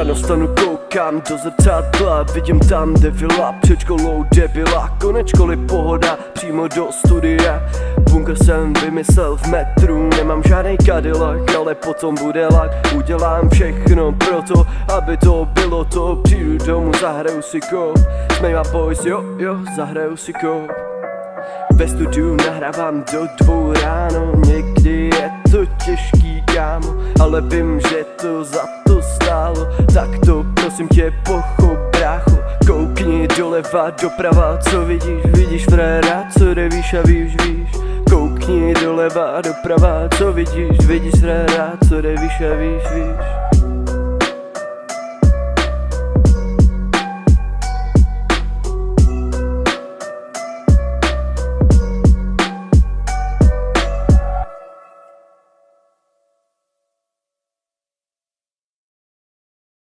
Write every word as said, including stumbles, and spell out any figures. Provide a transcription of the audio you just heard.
Ráno stanu, koukám do zrcadla, vidím tam devila, před školou debila, konec školy pohoda, přímo do studia. Bunkr jsem vymyslel v metru, nemám žádnej Cadillac, ale potom bude lak. Udělám všechno proto, aby to bylo to, přijdu domů, zahraju si kop. S mýma boys, jo, jo, zahraju si kop. Ve studiu nahrávám do dvou ráno, někdy je to těžký, kámo, ale vím, že to za to stálo. Tak to prosím tě pochop, brácho, koukni doleva, doprava, co vidíš, vidíš fréra, co jde výš a výš, víš. Koukni doleva, doprava, co vidíš, vidíš fréra, co jde výš a výš, víš.